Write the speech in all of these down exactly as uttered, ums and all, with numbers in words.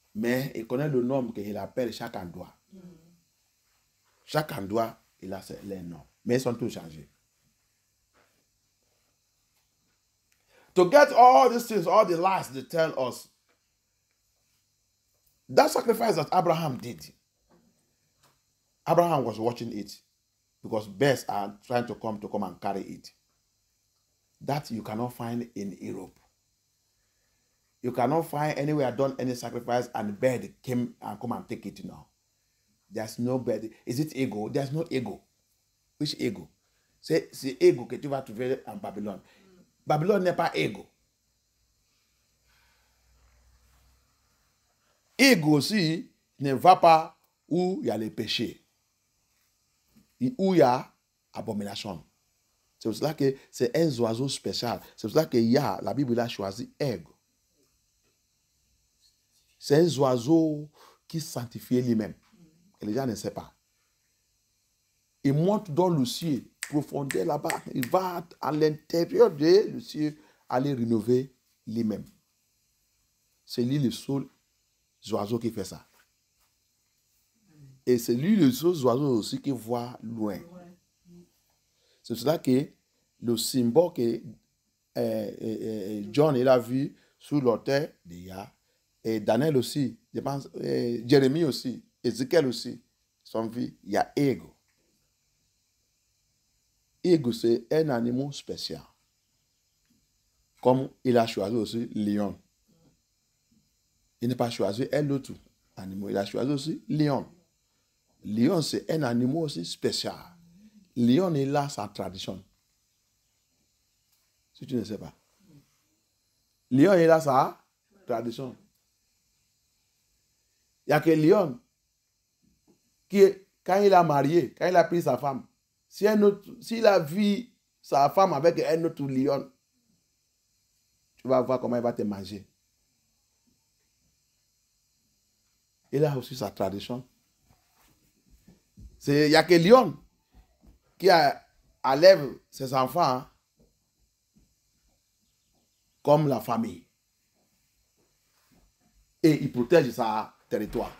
Mais il connaît le nom qu'il appelle chaque endroit. Chaque endroit, il a les noms. Mais ils sont tous changés. To get all these things, all the lies they tell us, that sacrifice that Abraham did, Abraham was watching it because bears are trying to come to come and carry it. That you cannot find in Europe. You cannot find anywhere done any sacrifice and bird came and come and take it now. There's no bird. Is it ego? There's no ego. Which ego? C'est ego que tu vas trouver en Babylone. Babylone n'est pas ego. Ego aussi ne va pas où il y a les péchés. Où il y a abomination. C'est pour cela que c'est un oiseau spécial. C'est pour cela que y a, la Bible a choisi ego. C'est un oiseau qui sanctifie lui-même. Et les gens ne savent pas. Il monte dans le ciel, profondeur là-bas. Il va à l'intérieur de le ciel, aller rénover lui-même. C'est lui le seul oiseau qui fait ça. Et c'est lui le seul oiseau aussi qui voit loin. C'est cela que le symbole que euh, euh, euh, John il a vu sur l'autel de Yah, et Daniel aussi, je pense, euh, Jérémie aussi, Ézéchiel aussi, sont vus, il y a ego. Ego, c'est un animal spécial. Comme il a choisi aussi lion. Il n'a pas choisi un autre animal, il a choisi aussi lion. Lion, c'est un animal aussi spécial. Lion, il a sa tradition. Si tu ne sais pas. Lion, il a sa tradition. Il n'y a que Lion qui, quand il a marié, quand il a pris sa femme, si un autre, s'il a vu sa femme avec un autre lion, tu vas voir comment il va te manger. Il a aussi sa tradition. Il n'y a que Lion qui a, élève ses enfants hein, comme la famille. Et il protège sa territoire.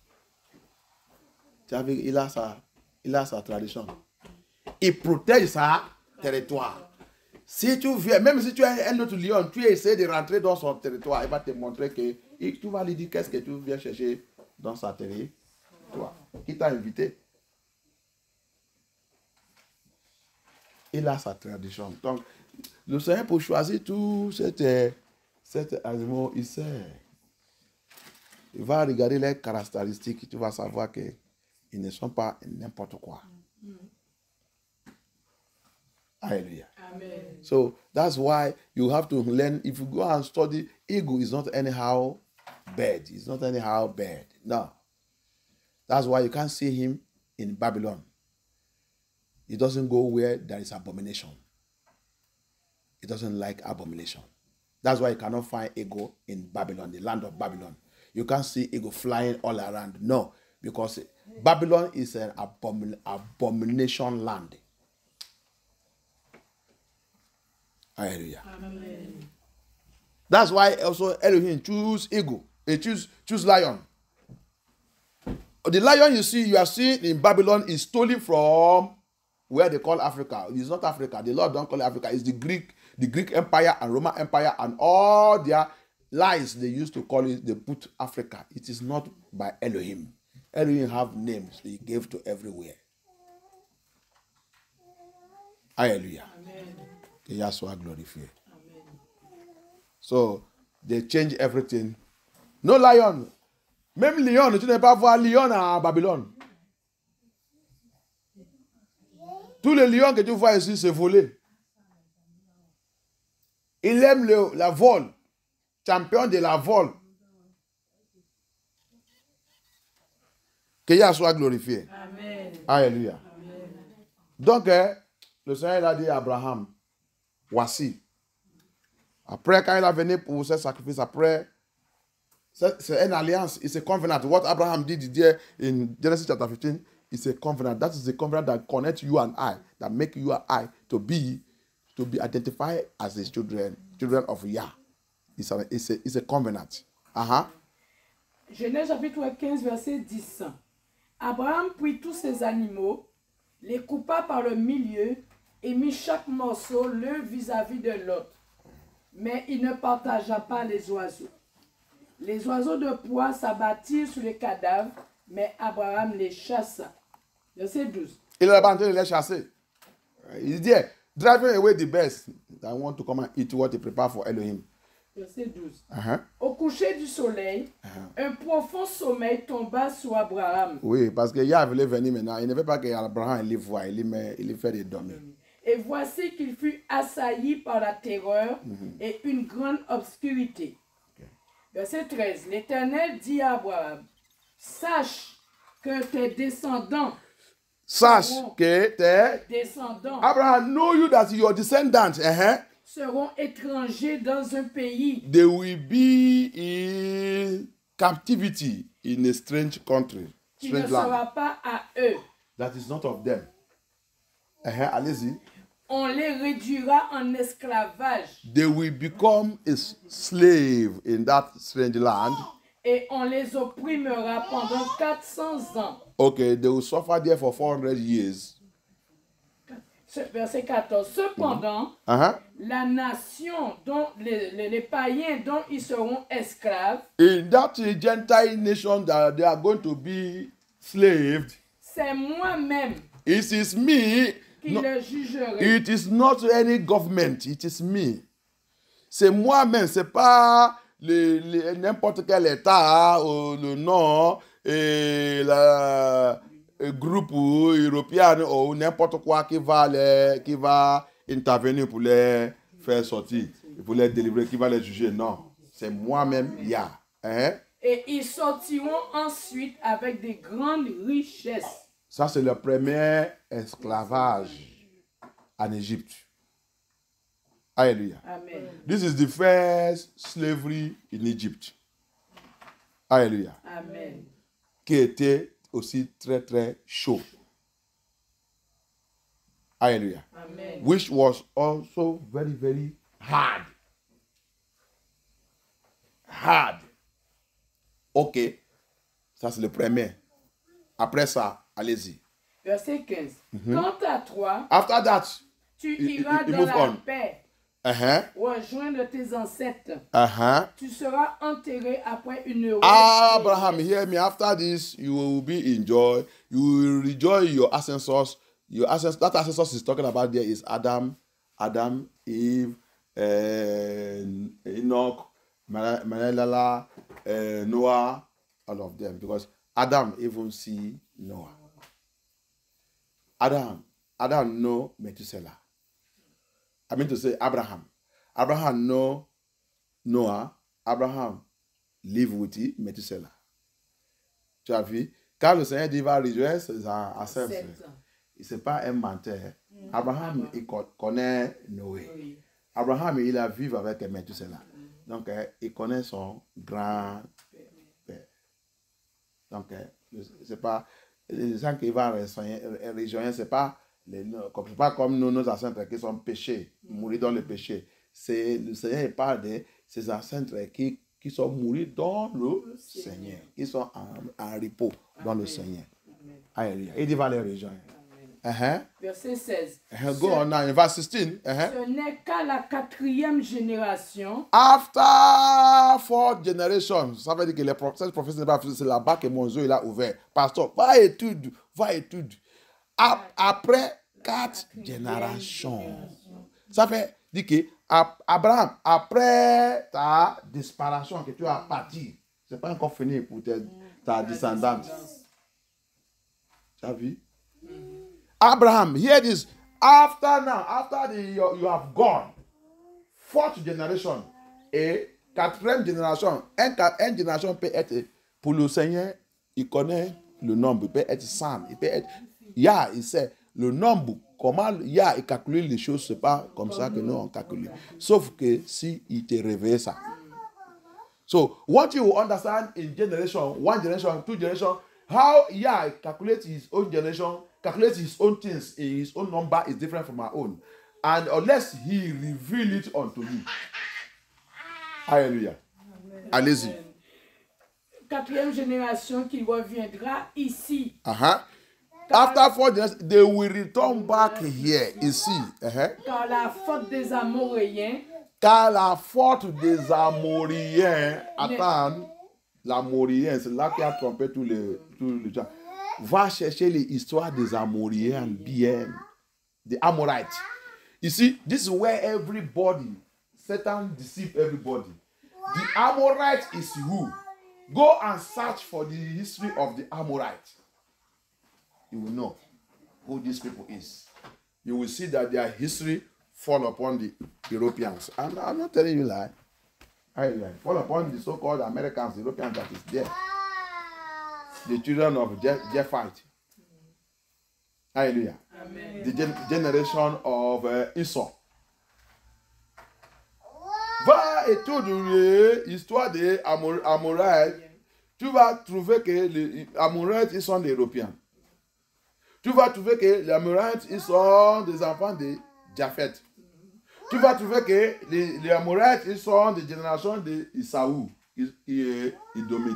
Tu as vu, il a sa, il a sa tradition. Il protège sa territoire. Si tu viens, même si tu as un autre lion, tu essaies de rentrer dans son territoire, il va te montrer que et tu vas lui dire qu'est-ce que tu viens chercher dans sa territoire. Qui t'a invité? Il a sa tradition. Donc, le Seigneur pour choisir tout cet, cet animal, il sait. Il va regarder les caractéristiques, tu vas savoir qu'ils ne sont pas n'importe quoi. Mm-hmm. Hallelujah. Amen. So that's why you have to learn. If you go and study, ego is not anyhow bad. It's not anyhow bad. No. That's why you can't see him in Babylon. He doesn't go where there is abomination. He doesn't like abomination. That's why you cannot find ego in Babylon, the land of Babylon. You can't see ego flying all around. No, because Babylon is an abomin abomination land. Hallelujah. Amen. That's why also Elohim choose ego. He choose choose lion. The lion you see, you are seeing in Babylon is stolen from where they call Africa. It's not Africa. The Lord don't call it Africa. It's the Greek, the Greek Empire and Roman Empire and all their lies they used to call it. They put Africa. It is not by Elohim. Elohim have names he gave to everywhere. Hallelujah. Yahshua glorified. So they change everything. No lion. Même lion, tu n'as pas voir lion à Babylone. Tous les lions que tu vois ici, c'est volé. Il aime le, la vol. Champion de la vol. Que Yahshua soit glorifié. Amen. Alléluia. Amen. Donc, eh, le Seigneur a dit à Abraham, voici. Après, quand il a venu pour ce sacrifice, après, c'est une alliance. It's a covenant. What Abraham did there in Genesis chapter fifteen is a covenant. That is the covenant that connects you and I, that make you and I to be to be identified as the children, children of Yah. It's a, it's a, it's a covenant. Uh-huh. Genèse chapitre quinze, verset dix. Abraham prit tous ses animaux, les coupa par le milieu et mit chaque morceau l'un vis-à-vis de l'autre. Mais il ne partagea pas les oiseaux. Les oiseaux de proie s'abattirent sur les cadavres, mais Abraham les chassa. Verset douze. Il n'a pas en train de les chasser. Il dit, driving away the best. I want to come and eat what he prepared for Elohim. Verset douze. Uh-huh. Au coucher du soleil, uh-huh. un profond sommeil tomba sur Abraham. Oui, parce que Yah voulait venir maintenant. Il ne veut pas qu'Abraham les voie. Il lui fait des dormir. Et voici qu'il fut assailli par la terreur mm-hmm. et une grande obscurité. Okay. Verset treize. L'Éternel dit à Abraham, sache que tes descendants Sache que tes descendants Abraham, know you that your descendants uh-huh, seront étrangers dans un pays. They will be in captivity in a strange country. Qui ne sera land. Pas à eux. That is not of them. Uh-huh, allez-y. On les réduira en esclavage. They will become a slave in that strange land. Et on les opprimera pendant quatre cents ans. Okay, they will suffer there for four hundred years. Verset quatorze. Cependant, uh-huh. la nation dont les, les, les païens dont ils seront esclaves, in that Gentile nation that they are going to be slaved, c'est moi-même it is me qui no, le jugerai. It is not any government, it is me. C'est moi-même, c'est pas le, le, n'importe quel État ou le nom et la le groupe européen ou n'importe quoi qui va les, qui va intervenir pour les faire sortir, pour les délivrer, qui va les juger. Non, c'est moi-même, Yah. Hein? Et ils sortiront ensuite avec des grandes richesses. Ça, c'est le premier esclavage en Égypte. Alléluia. Amen. This is the first slavery in Egypt. Alléluia. Amen. Qui était aussi très très chaud. Alléluia. Amen. Which was also very very hard. Hard. Ok. Ça c'est le premier. Après ça, allez-y. Verset quinze. Mm-hmm. Quant à toi, after that, tu il, iras il, il dans la on. paix. Uh-huh. Rejoindre tes ancêtres. Uh-huh. Tu seras enterré après une heureuse Abraham, hear me. After this, you will be in joy. You will rejoice your ancestors. Your ancestors. That ancestors is talking about there is Adam, Adam, Eve, uh, Enoch, Mahalalel, uh, Noah, all of them. Because Adam even see Noah. Adam, Adam know Methuselah. I mean to say Abraham. Abraham know Noah. Abraham live with it, Methuselah. Tu as vu? Quand le Seigneur dit va rejoindre ses ancêtres, ce n'est pas un menteur. Mm. Abraham, il connaît Noé. Oui. Abraham, il a vécu avec Methuselah. Mm. Donc, il connaît son grand-père. Donc, c'est pas les gens qui vont rejoindre, c'est pas Les, c'est pas comme nous, nos ancêtres qui sont péchés, mourir dans le péché. C'est, le Seigneur il parle de ces ancêtres qui, qui sont morts dans le, le Seigneur. Seigneur, qui sont en, en repos dans Amen. Le Seigneur. Alléluia. Il dit va les rejoindre. Uh-huh. Verset seize. Uh-huh. Go on now in verse sixteen. Uh-huh. Ce n'est qu'à la quatrième génération. After four generations, ça veut dire que les prophètes, c'est là-bas que mon yeux il a ouvert. Pasteur, va étude, va étude. Après quatre générations. Ça fait dire que Abraham, après ta disparition que tu as parti, ce n'est pas encore fini pour ta, ta descendance. Tu as vu? Abraham, here this, after now, after the, you, you have gone, fourth generation et quatrième génération, un, une génération peut être, pour le Seigneur, il connaît le nombre, il peut être cent, il peut être, Yah, il sait, le nombre, comment Yah il calcule les choses, c'est pas comme ça que nous on calcule. Sauf que si il te réveille ça. So, what you understand in generation, one generation, two generation, how Yah calculates his own generation, calculates his own things, his own number is different from our own. And unless he reveal it unto you. Hallelujah. Allez-y. quatrième génération qui reviendra ici. Uh-huh. After four generations, they will return back here, ici. Uh-huh. Car la faute des Amoréens Car la faute des Amoriens, attends, l'Amorien, c'est là qui a trompé tous les, tous les gens. Va chercher les histoires des Amoriens bien, the Amorites. You see, this is where everybody, Satan deceive everybody. The Amorite is who? Go and search for the history of the Amorite. You will know who these people is. You will see that their history fall upon the Europeans. And I'm not telling you lie. I lie. Fall upon the so-called Americans, Europeans that is there. The children of Je- Jephite. Hallelujah. Amen. The gen- generation of uh, Esau. Va étudier l'histoire des Amor- Amorites. Tu vas trouver que les Amorites, ils sont des Européens. Tu vas trouver que les Amorites, ils sont des enfants de Japheth. Tu vas trouver que les, les Amorites, ils sont des générations d'Issaou, Idomite.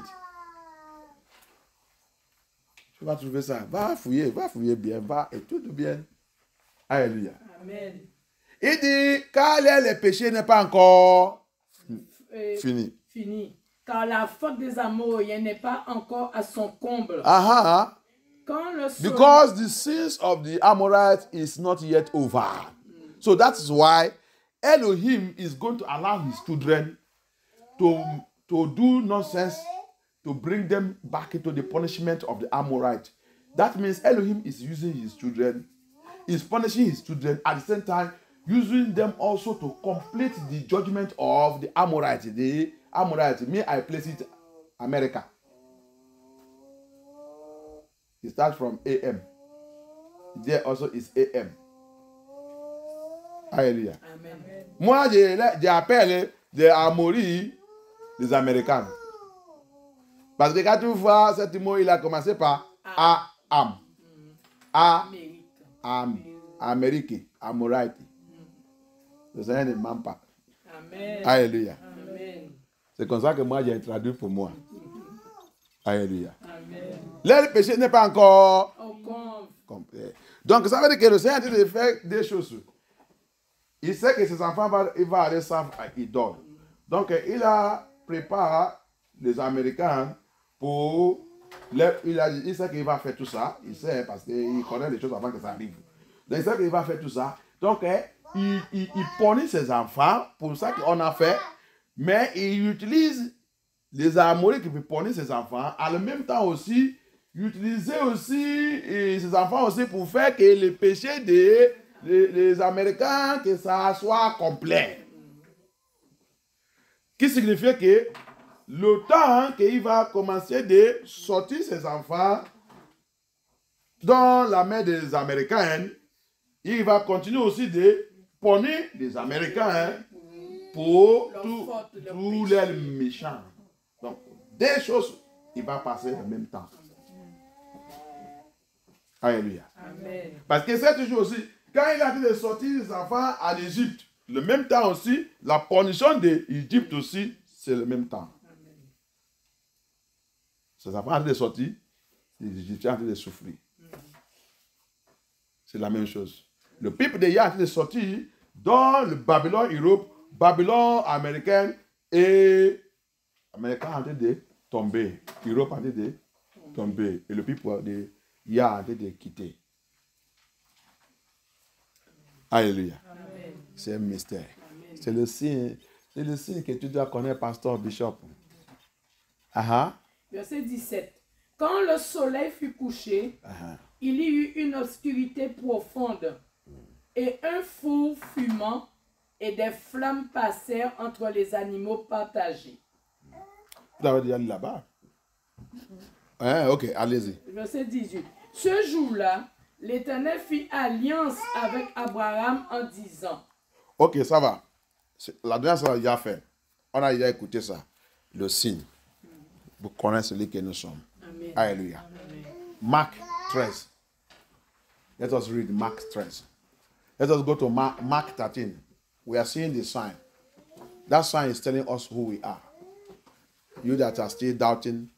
Tu vas trouver ça. Va fouiller, va fouiller bien, va étudier bien. Alléluia. Amen. Il dit, car les péchés n'est pas encore Euh, fini. Fini. Car la faute des Amoréens n'est pas encore à son comble. Aha. Quand le soleil- Because the sins of the Amorites is not yet over. So that is why Elohim is going to allow his children to, to do nonsense, to bring them back into the punishment of the Amorite. That means Elohim is using his children, is punishing his children, at the same time using them also to complete the judgment of the Amorite. The Amorite, me, I place it America. It starts from A M. There also is A M. Hallelujah. Amen. Moi, j'ai j'ai appelé les Amoris les Américains. Parce que quand tu vois cet mot, il a commencé par A, Am. A, Amérique. Am, Amérique, Amorite. Le Seigneur ne ment pas. Amen. Alléluia. Amen. C'est comme ça que moi, j'ai traduit pour moi. Alléluia. Amen. Le péché n'est pas encore Au comble. complet. Donc, ça veut dire que le Seigneur a dit de faire des choses. Il sait que ses enfants vont il va aller servir à idole. Donc, il a préparé les Américains pour... Les, il, a, il sait qu'il va faire tout ça. Il sait parce qu'il connaît les choses avant que ça arrive. Donc, il sait qu'il va faire tout ça. Donc, il, il, il punit ses enfants pour ça qu'on a fait. Mais il utilise les Amorites qui peuvent punir ses enfants. En même temps aussi, il utilisait aussi et ses enfants aussi pour faire que le péché des les, les Américains, que ça soit complet. Qui signifie que le temps qu'il va commencer de sortir ses enfants dans la main des Américains, il va continuer aussi de punir les Américains pour Leur tout- faute, leur tous péché. les méchants. Donc, des choses, il va passer en même temps. Alléluia. Amen. Parce que c'est toujours aussi, quand il a dit de sortir les enfants à l'Égypte, le même temps aussi, la punition de l'Égypte aussi, c'est le même temps. Ces enfants ont de sortir, les Égyptiens ont de souffrir. C'est la même chose. Le peuple de Yah a de sortir dans le Babylone Europe, Babylone américaine et Américain ont de tomber. Europe a de tomber. Et le peuple de Yah a de quitter. Alléluia. Amen. C'est un mystère. C'est le signe, c'est le signe que tu dois connaître, pasteur, bishop. Ah ah. Verset dix-sept. Quand le soleil fut couché, Ah il y eut une obscurité profonde, et un four fumant et des flammes passèrent entre les animaux partagés. Vous avez déjà lu là-bas? Hein, ok, allez-y. Verset dix-huit. Ce jour-là, l'Éternel fit alliance avec Abraham en disant, Ok, ça va. C'est- La dernière fois, on a déjà fait. On a déjà écouté ça. Le signe. Vous connaissez celui que nous sommes. Amen. Alléluia. Amen. Mark treize. Let us read Mark treize. Let us go to Mark, Mark thirteen. We are seeing the sign. That sign is telling us who we are. You that are still doubting,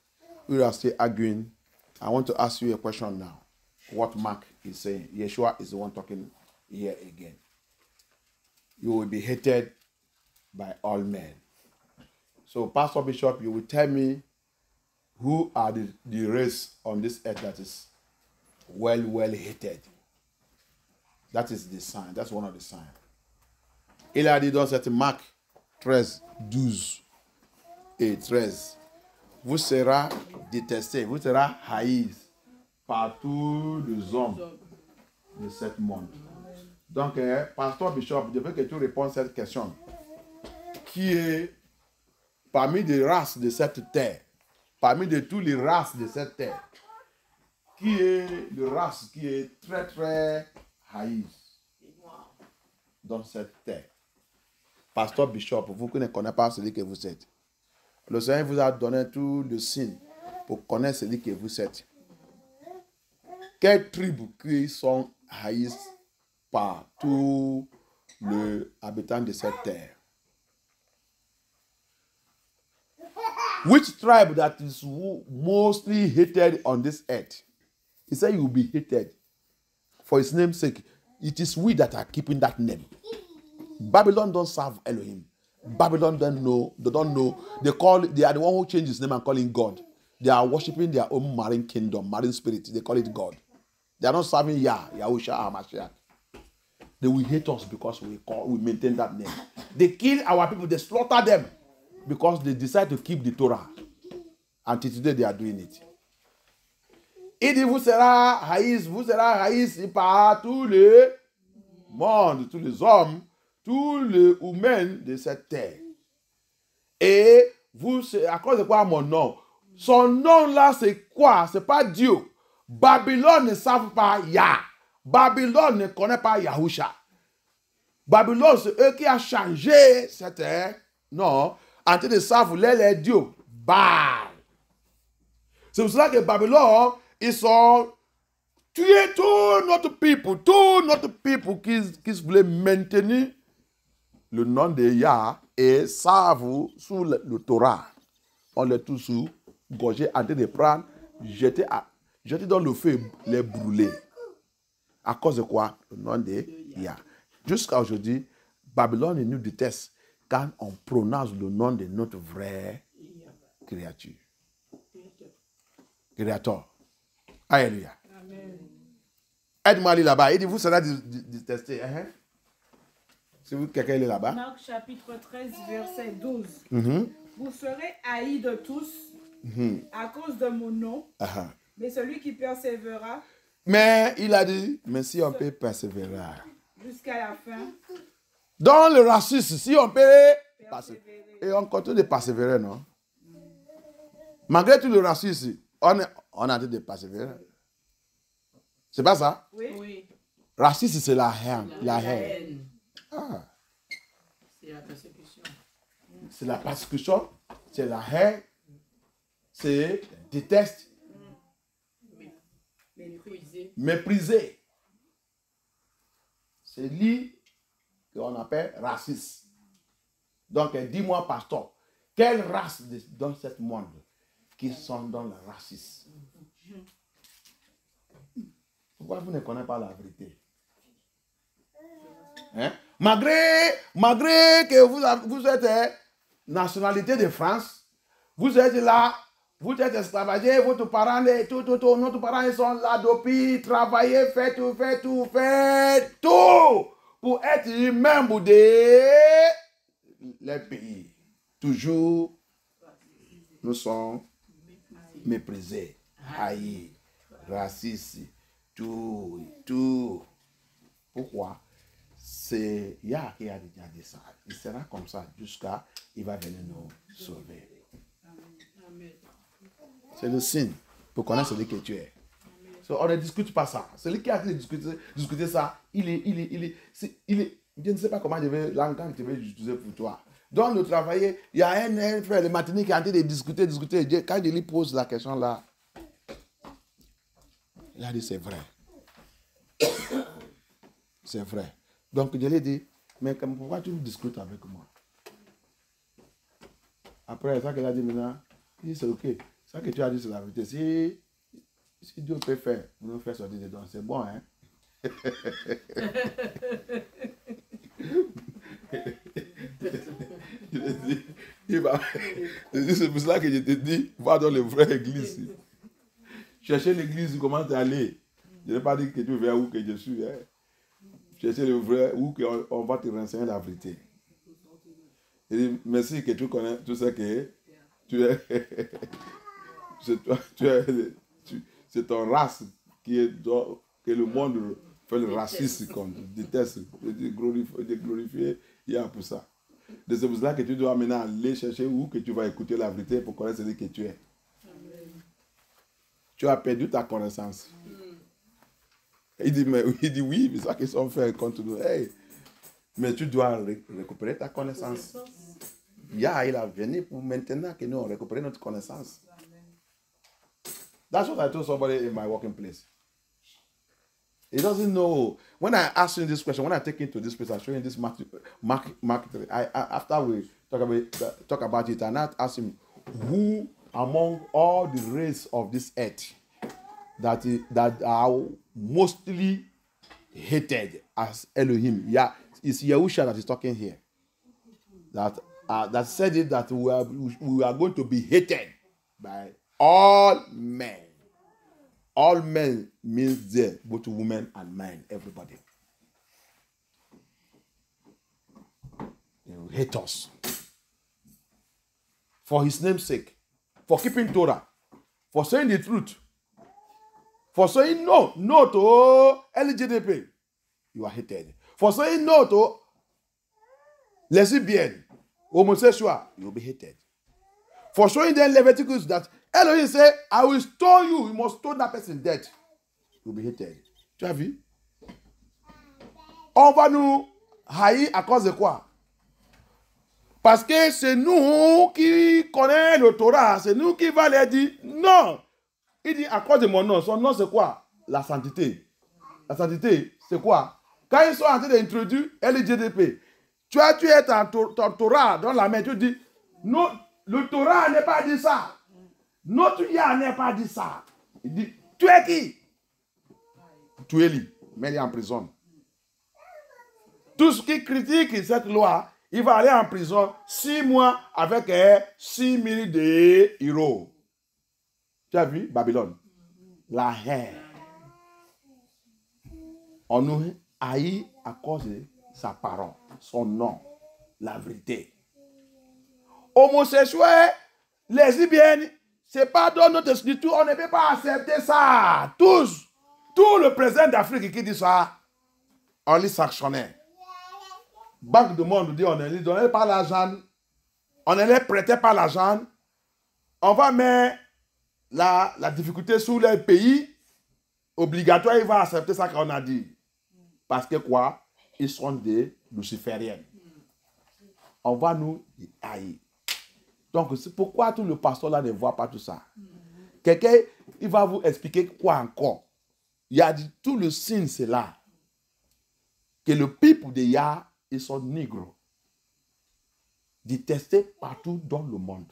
we are still arguing. I want to ask you a question now. What Mark is saying. Yeshua is the one talking here again. You will be hated by all men. So, Pastor Bishop, you will tell me who are the, the race on this earth that is well, well hated. That is the sign. That's one of the signs. Il a dit dans cette Marc treize, douze et treize, vous serez détestés, vous serez haïs par tous les hommes de ce monde. Donc, eh, Pasteur Bishop, je veux que tu répondes à cette question. Qui est parmi les races de cette terre, parmi de toutes les races de cette terre, qui est la race qui est très très haïs dans cette terre? Pasteur Bishop, vous qui ne connaissez pas celui que vous êtes, le Seigneur vous a donné tout le signe pour connaître celui que vous êtes. Quelles tribus qui sont haïs par tous les habitants de cette terre? Which tribe that is mostly hated on this earth? He said you will be hated for his name's sake. It is we that are keeping that name. Babylon don't serve Elohim. Babylon don't know. They don't know. They call. They are the one who changed his name and call him God. They are worshiping their own marine kingdom, marine spirit. They call it God. They are not serving Yah, Yahusha, Hamashiach. They will hate us because we call, we maintain that name. They kill our people. They slaughter them because they decide to keep the Torah. Until today, they are doing it. Il dit, vous serez haïs, vous serez haïs par tous les mondes, tous les hommes, tous les humains de cette terre. Et vous, à cause de quoi mon nom? Son nom là, c'est quoi? C'est pas Dieu. Babylone ne savent pas Yah. Babylone ne connaît pas Yahusha. Babylone, c'est eux qui ont changé cette terre. Non, en train de savoir les, les dieux. Baal. C'est pour cela que Babylone, ils sont tués tout notre peuple, tout notre peuple qui, qui voulait maintenir le nom de Yah et savent sous le, le Torah. On les tous sous, gorgés, en train de prendre, jeter, à, jeter dans le feu, les brûler. À cause de quoi? Le nom de Yah. Jusqu'à aujourd'hui, Babylone nous déteste quand on prononce le nom de notre vraie créature. Créateur. Alléluia. Aide-moi à aller là-bas. Il dit, vous serez détestés. Uh-huh. Si vous, quelqu'un est là-bas. Marc chapitre treize, verset douze. Mm-hmm. Vous serez haïs de tous mm-hmm. à cause de mon nom, uh-huh. mais celui qui persévérera. Mais il a dit, mais si on peut persévérer. Jusqu'à la fin. Dans le racisme, si on peut persévérer. Et on continue de persévérer, non? Mm. Malgré tout le racisme, on, est, on a dit de persévérer. C'est pas ça? Oui. oui. Racisme, c'est la haine. La, la haine. haine. Ah. C'est la persécution. C'est la persécution, c'est la haine, c'est déteste. Mépriser. Mépriser. C'est lui qu'on appelle raciste. Donc, dis-moi, pasteur, quelle race de, dans ce monde qui sont dans le racisme? Pourquoi vous ne connaissez pas la vérité? Hein? Malgré, malgré que vous, vous êtes eh, nationalité de France, vous êtes là, vous êtes esclavagé, votre parent, tout, tout, tout, notre parents ils sont là depuis, travailler, faire tout, faire tout, faire tout pour être membre de les pays. Toujours, nous sommes méprisés, haïs, racistes, tout, tout. Pourquoi? C'est Yah qui a déjà dit ça. Il sera comme ça jusqu'à il va venir nous sauver. C'est le signe pour connaître celui que tu es. So, on ne discute pas ça. Celui qui a discuté, discuter ça, il est, il est, il est, c'est, il est, je ne sais pas comment je vais, l'engagement que je vais utiliser pour toi. Dans le travail, il y a un, un frère de matinée qui est en train de discuter, discuter. Quand je lui pose la question là, il a dit c'est vrai. C'est vrai. Donc je lui ai dit, mais pourquoi tu discutes avec moi? Après ça qu'il a dit maintenant, il dit c'est ok. Ça que tu as dit, c'est la vérité. Si, si Dieu peut faire, nous faire sortir dedans, c'est bon, hein? Il va... C'est pour cela que je te dis, va dans les vraies églises. Chercher l'église, comment t'es allé. Je n'ai pas dit que tu viens où que je suis. Hein? Chercher le vrai, où qu'on on va te renseigner la vérité. Il dit, merci que tu connais, tu sais que tu es, c'est, toi, tu es tu, c'est ton race qui est, que le monde fait le racisme contre, déteste, de glorifier, de glorifier, il y a pour ça. C'est pour cela que tu dois maintenant aller chercher où que tu vas écouter la vérité pour connaître ce que tu es. Amen. Tu as perdu ta connaissance. Mm. Il dit, mais, il dit oui, mais ça qu'ils sont faits contre nous. Hey, mais tu dois récupérer ta connaissance. Yeah, il a venu pour maintenant que nous récupérions notre connaissance. That's what I told somebody in my working place. He doesn't know. When I ask him this question, when I take him to this place, I show him this market. Mark, mark, I, I, after we talk about, talk about it, and I ask him, who among all the race of this earth that, is, that are mostly hated as Elohim? Yeah, it's Yahusha that is talking here. That uh, that said it that we are, we are going to be hated by all men. All men means there, both women and men, everybody. They will hate us. For his name's sake. For keeping Torah. For saying the truth. For saying no, no to L G B T. You are hated. For saying no to lesbian, homosexual, you will be hated. For showing them Leviticus that Elohim say, I will stone you. You must stone that person dead. You will be hated. Tu as vu? On va nous haïr à cause de quoi? Parce que c'est nous qui connaissons le Torah. C'est nous qui va leur dire non. Il dit à cause de mon nom. Son nom c'est quoi? La sainteté. La sainteté, c'est quoi? Quand ils sont en train d'introduire L G B T, tu as tué ton, ton Torah dans la main. Tu dis non, le Torah n'est pas dit ça. Notre Yah n'est pas dit ça. Il dit, tu es qui? Tu es lui. Mais il est en prison. Tout ce qui critique cette loi, il va aller en prison six mois avec eh, six mille de euros. Tu as vu Babylone? La haine. On nous haït à cause de sa parole, son nom, la vérité. Homosexuels, lesbiennes, c'est pas dans notre écriture, on ne peut pas accepter ça. Tous, tout le président d'Afrique qui dit ça, on les sanctionnait. Banque du Monde dit on ne les donnait pas l'argent, on ne les prêtait pas l'argent, on va mettre la, la difficulté sur les pays, obligatoire, il va accepter ça qu'on a dit. Parce que quoi? Ils sont des lucifériens. On va nous haïr. Donc, c'est pourquoi tout le pasteur là ne voit pas tout ça. Mm-hmm. Quelqu'un, il va vous expliquer quoi encore. Il y a dit, tout le signe, c'est là. Que le peuple de Yah, ils sont négros. Détestés partout dans le monde.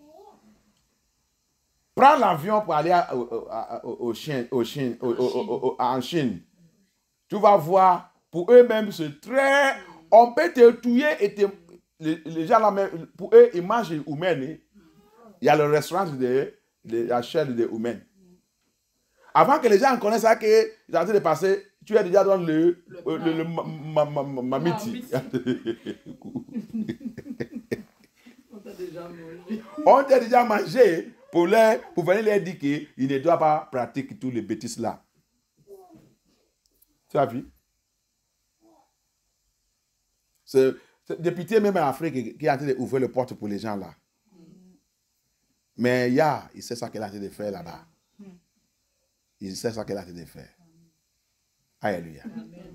Prends l'avion pour aller à, au, à, au, au Chine, au Chine, au, au, au, au, en Chine. Tu vas voir, pour eux-mêmes, c'est très... On peut te tuer et te... Les, les gens là, pour eux, ils mangent humains. Il y a le restaurant de, de la chair de humains. Avant que les gens connaissent ça, qu'ils sont en train de passer, tu es déjà dans le, le, le, le, le ma, ma, ma, mamiti. On t'a déjà mangé. On t'a déjà mangé pour, les, pour venir leur dire qu'ils ne doivent pas pratiquer tous les bêtises là. Tu as vu? C'est... C'est député même en Afrique qui est en train d'ouvrir les portes pour les gens là. Mais Yah, il sait ça qu'il a en train de faire là-bas. Il sait ça qu'il a en train de faire. Alléluia.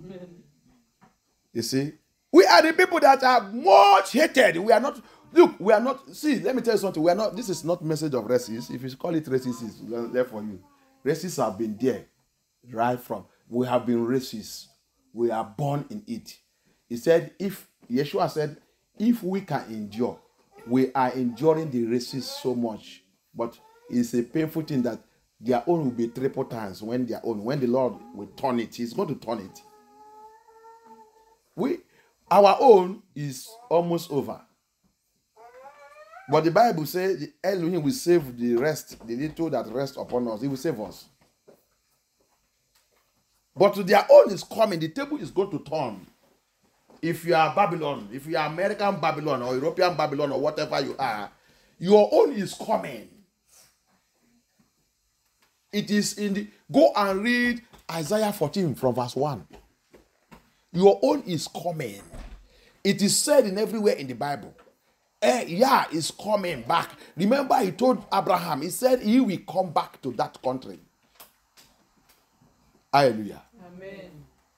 You see? We are the people that are much hated. We are not, look, we are not, see, let me tell you something. We are not, this is not message of racism. If you call it racism, it's there for you. Racists have been there right from. We have been racist. We are born in it. He said, if Yeshua said, if we can endure, we are enduring the racism so much. But it's a painful thing that their own will be triple times when their own, when the Lord will turn it, He's going to turn it. We, our own is almost over. But the Bible says the Elohim will save the rest, the little that rests upon us. He will save us. But to their own is coming. The table is going to turn. If you are Babylon, if you are American Babylon or European Babylon or whatever you are, your own is coming. It is in the, go and read Isaiah fourteen from verse one. Your own is coming. It is said in everywhere in the Bible. Eh, yeah, is coming back. Remember, he told Abraham, he said he will come back to that country. Hallelujah. Amen.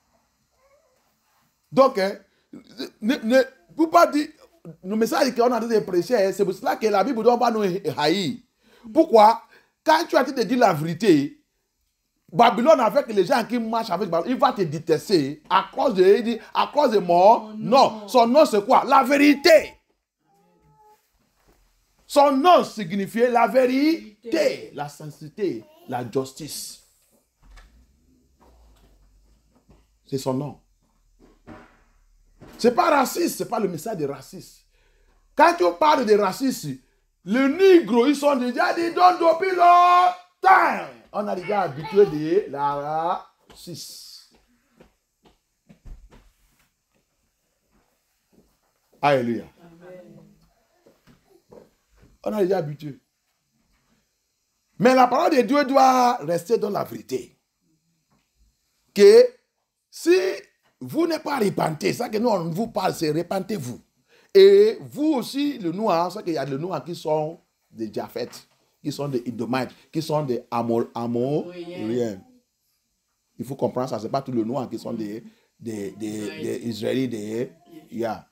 Donc, ne, ne, pour pas dire, le message qu'on a de prêcher, c'est pour cela que la Bible ne doit pas nous haïr. Pourquoi? Quand tu as dit de dire la vérité, Babylone, avec les gens qui marchent avec Babylone, il va te détester à cause de, à cause de mort. Oh, non. non, son nom c'est quoi? La vérité. Son nom signifiait la vérité, la sincérité, la justice. C'est son nom. C'est pas raciste, c'est pas le message de racisme. Quand tu parles de racisme, les négros, ils sont déjà des dons depuis longtemps. On a déjà habitué de la racisme. Alléluia. On a déjà habitué. Mais la parole de Dieu doit rester dans la vérité. Que si vous n'êtes pas repenté, ça que nous on vous parle, c'est repentez-vous. Et vous aussi, le noir, ça qu'il y a des noirs qui sont des Japheth, qui sont des Idomites, qui sont des Amoriens. Il faut comprendre ça, ce n'est pas tous les noirs qui sont des, des, des, des Israélites, des... Yeah.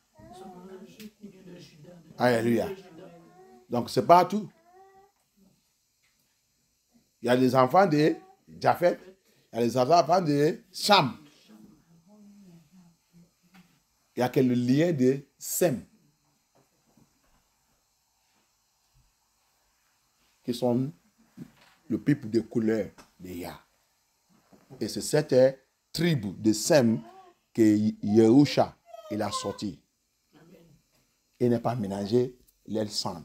Alléluia. Donc, ce n'est pas tout. Il y a des enfants de Japheth, il y a des enfants de Cham. Il n'y a que le lien de Sem, qui sont le peuple de couleur de Yah. Et c'est cette tribu de Sem que Yehusha il a sorti. Il n'est pas ménagé leur sang.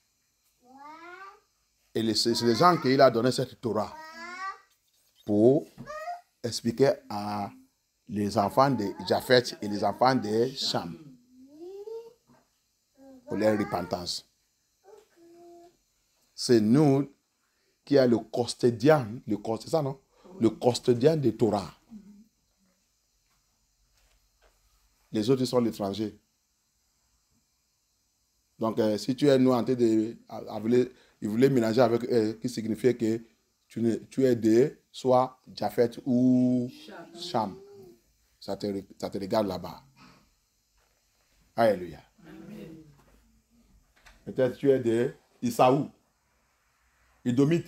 Et c'est les gens qu'il a donné cette Torah pour expliquer à les enfants de Japheth et les enfants de Cham pour leur repentance. C'est nous qui a le custodien, le c'est ça non? Le custodien de Torah. Les autres sont l'étranger. Donc, euh, si tu es nous en train de, il voulait mélanger avec eux, qui signifiait que tu, ne, tu es de soit Japheth ou Cham. Ça te, ça te regarde là-bas. Alléluia. Peut-être tu es de Isaou, Idomite.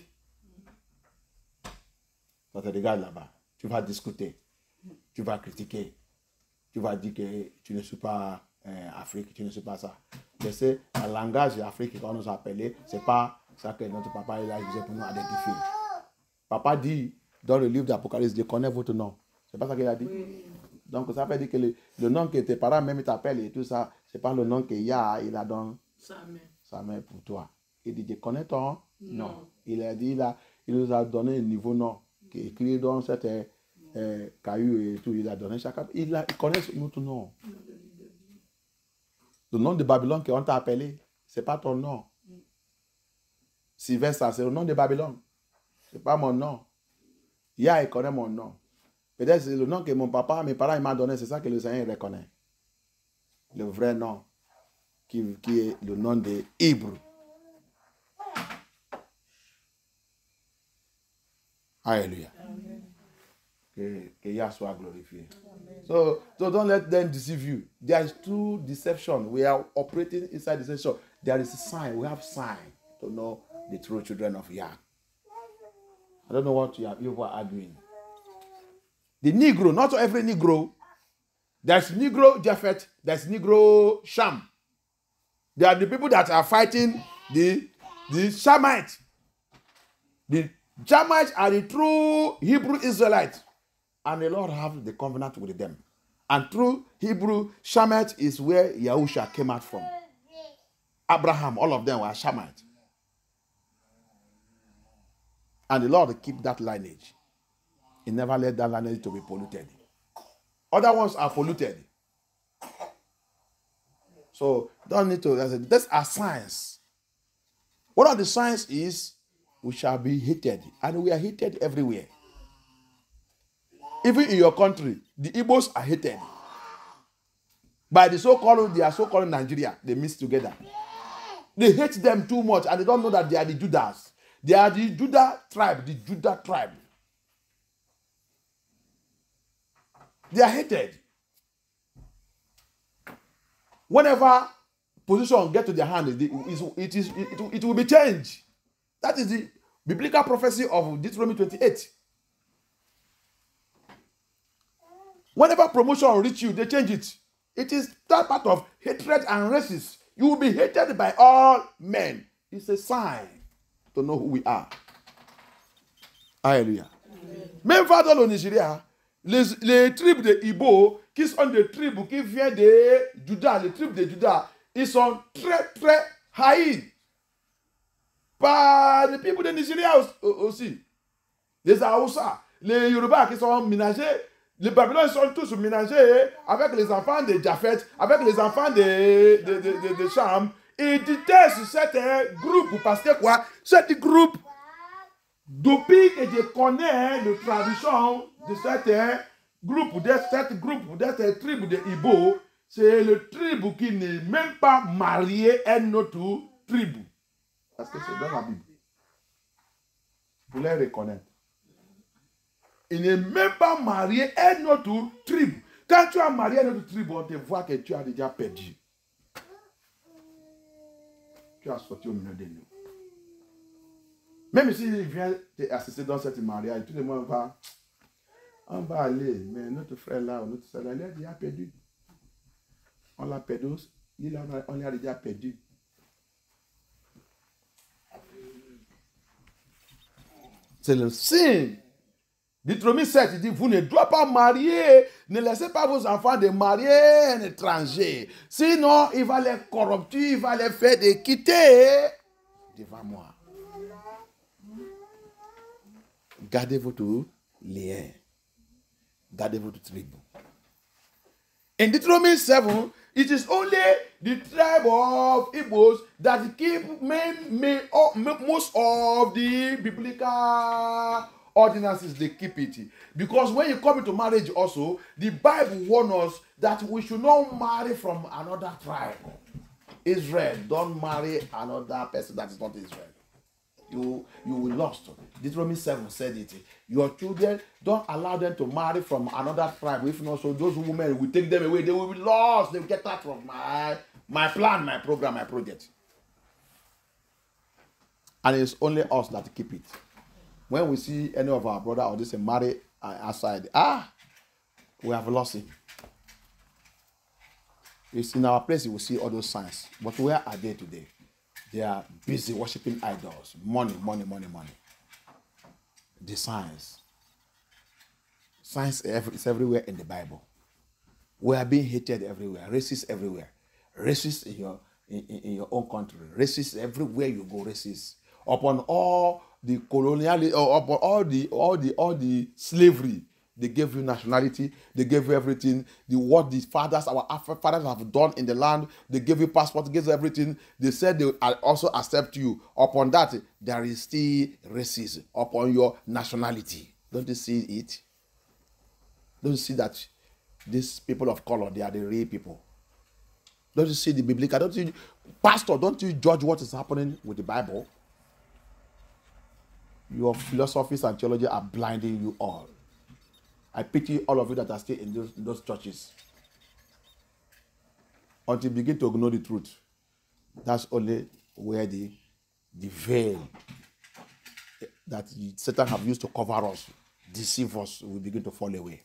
Ça te regarde là-bas. Tu vas discuter. Tu vas critiquer. Tu vas dire que tu ne suis pas euh, Afrique, tu ne suis pas ça. Mais c'est un langage d'Afrique qu'on nous a appelé. Ce n'est pas ça que notre papa est là, il disait pour nous identifier. Papa dit dans le livre d'Apocalypse, je connais votre nom. C'est pas ça qu'il a dit? Oui. Donc ça veut dire que le, le nom que tes parents même t'appellent et tout ça, c'est pas le nom qu'il y a, il a dans sa main. Sa main pour toi. Il dit, je connais ton nom. Non. Il a dit, il, a, il nous a donné un niveau nom, qui est écrit dans cette euh, caillou et tout, il a donné chacun. Il, a, il connaît notre nom. Le nom de Babylone qu'on t'a appelé, ce n'est pas ton nom. Sylvestre, c'est le nom de Babylone. Ce n'est pas mon nom. Yah, il connaît mon nom. Peut-être c'est le nom que mon papa, mes parents m'ont donné, c'est ça que le Seigneur reconnaît. Le vrai nom, qui, qui est le nom de Hébreu. Alléluia. Que, que Yah soit glorifié. So, so don't let them deceive you. There is true deception. We are operating inside deception. There is a sign. We have sign to know the true children of Yah. I don't know what you, are, you are doing. The Negro, not every Negro. There's Negro Japheth, there's Negro Cham. They are the people that are fighting the, the Shamites. The Jamites are the true Hebrew Israelites. And the Lord have the covenant with them. And through Hebrew, Shemite is where Yahusha came out from. Abraham, all of them were Shemite. And the Lord keep that lineage. He never let that lineage to be polluted. Other ones are polluted. So don't need to. That's a science. One of the signs is we shall be hated, and we are hated everywhere. Even in your country, the Igbos are hated by the so-called, they are so-called Nigeria. They mix together. They hate them too much, and they don't know that they are the Judas. They are the Judah tribe, the Judah tribe. They are hated. Whenever position get to their hand, it is, it, is, it, it will be changed. That is the biblical prophecy of Deuteronomy twenty-eight. Whenever promotion reach you, they change it. It is that part of hatred and racism. You will be hated by all men. It's a sign to know who we are. Hallelujah. Même va dans le Nigeria, les, les tribus de Igbo, qui sont des tribus qui viennent de Juda, les tribus de Juda, ils sont très très haïs par les peuples de Nigeria aussi. Les Haoussa, les Yoruba qui sont ménagés, les Babyloniens sont tous ménagés avec les enfants de Japhet, avec les enfants de, de, de, de, de Cham. Ils détestent ce groupe parce que quoi? Ce groupe, depuis que je connais la tradition de ce groupe, de cette groupe, de cette tribu de Igbo, c'est le tribu qui n'est même pas marié à une autre tribu. Parce que c'est dans la Bible. Vous les reconnaître. Il n'est même pas marié à une autre tribu. Quand tu as marié à une autre tribu, on te voit que tu as déjà perdu. Tu as sorti au milieu de nous. Même s'il vient assister dans cette mariage, tout le monde va, on va aller, mais notre frère là, notre soeur là, il a déjà perdu. On l'a perdu, il a, on l'a déjà perdu. C'est le signe. Deutéronome sept, il dit, vous ne doivez pas marier, ne laissez pas vos enfants de marier un étranger. Sinon, il va les corrompre, il va les faire de quitter devant moi. Gardez votre lien. Gardez votre tribu. In Deuteronomy seven, it is only the tribe of Igbos that keep main, main, most of the biblical ordinances. They keep it. Because when you come into marriage also, the Bible warns us that we should not marry from another tribe. Israel, don't marry another person that is not Israel. You, you will lost. Deuteronomy seven said it. Your children, don't allow them to marry from another tribe. If not, so those women will take them away. They will be lost. They will get out from my, my plan, my program, my project. And it's only us that keep it. When we see any of our brother or this marry outside, ah, we have lost it. It's in our place you will see all those signs. But where are they today? They are busy worshiping idols. Money, money, money, money. The signs. Signs is everywhere in the Bible. We are being hated everywhere. Racist everywhere. Racist in your in, in your own country. Racist everywhere you go. Racist upon all the colonial, or upon all the all the all the slavery. They gave you nationality. They gave you everything. The what the fathers, our fathers have done in the land. They gave you passport. Gave you everything. They said they will also accept you. Upon that, there is still racism upon your nationality. Don't you see it? Don't you see that these people of color, they are the real people? Don't you see the biblical? Don't you, pastor? Don't you judge what is happening with the Bible? Your philosophies and theology are blinding you all. I pity all of you that are still in those, in those churches. Until you begin to ignore the truth. That's only where the, the veil that Satan have used to cover us, deceive us, will begin to fall away.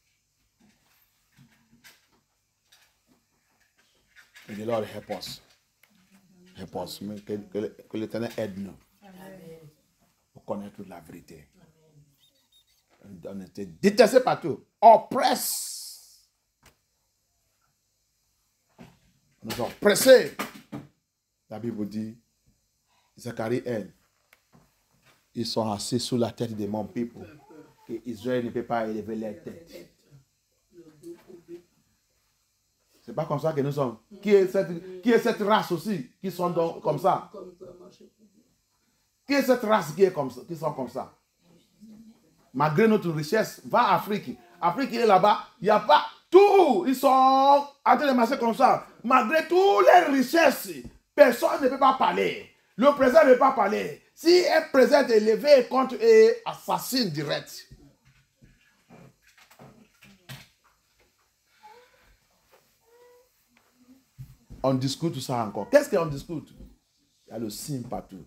May the Lord help us. Help us. Que l'Éternel aide nous. connaître toute la vérité. On était détestés partout, oppressés. On nous a oppressés. La Bible dit, Zacharie aide. Ils sont assis sous la tête de mon peuple. Et Israël ne peut pas élever les têtes. C'est pas comme ça que nous sommes. Qui est cette, qui est cette race aussi qui sont donc comme ça? Qui est cette race qui, est comme ça, qui sont comme ça? Malgré notre richesse, va à Afrique. Afrique, il est là-bas. Il n'y a pas tout. Ils sont en train de marcher comme ça. Malgré toutes les richesses, personne ne peut pas parler. Le président ne peut pas parler. Si un président est élevé contre eux, assassine direct. On discute tout ça encore. Qu'est-ce qu'on discute? Il y a le signe partout.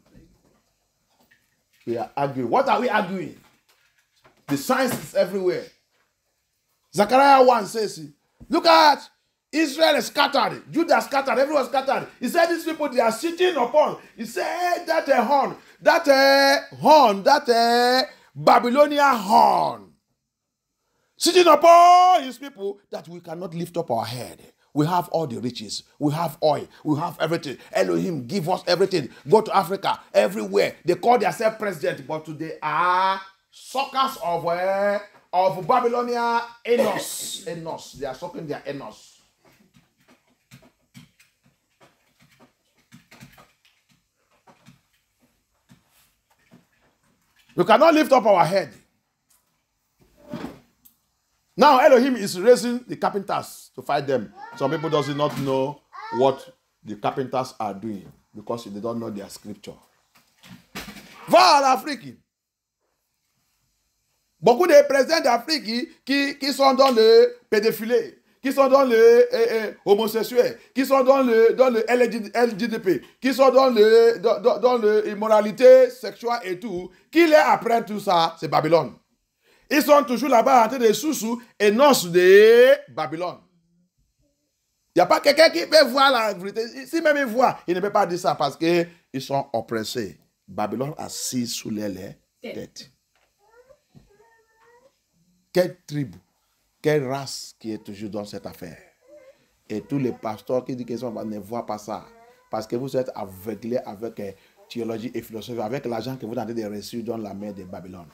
We are arguing. What are we arguing? The science is everywhere. Zechariah one says, look at Israel is scattered. Judah is scattered. Everyone is scattered. He said these people, they are sitting upon. He said that a horn, that a horn, that a Babylonian horn. Sitting upon his people that we cannot lift up our head. We have all the riches. We have oil. We have everything. Elohim, give us everything. Go to Africa, everywhere. They call themselves president, but they are suckers of, uh, of Babylonian Enos. Enos. They are sucking their Enos. We cannot lift up our head. Now Elohim is raising the carpenters to fight them. Some people do not know what the carpenters are doing because they don't know their scripture. Va à l'Afrique. Beaucoup de présidents d'Afrique qui, qui sont dans le pédophile, qui sont dans le eh, eh, homosexuel, qui sont dans le, dans le L G B T, qui sont dans le dans, dans, dans l'immoralité sexuelle et tout, qui les apprennent tout ça, c'est Babylone. Ils sont toujours là-bas en train de sous-sous et noces de Babylone. Il n'y a pas quelqu'un qui peut voir la vérité. Si même il voit, il ne peut pas dire ça parce qu'ils sont oppressés. Babylone assis sous les, les têtes. Quelle tribu, quelle race qui est toujours dans cette affaire? Et tous les pasteurs qui disent qu'ils ne voient pas ça. Parce que vous êtes aveuglés avec euh, théologie et philosophie, avec l'argent que vous avez de reçu dans la main de Babylone.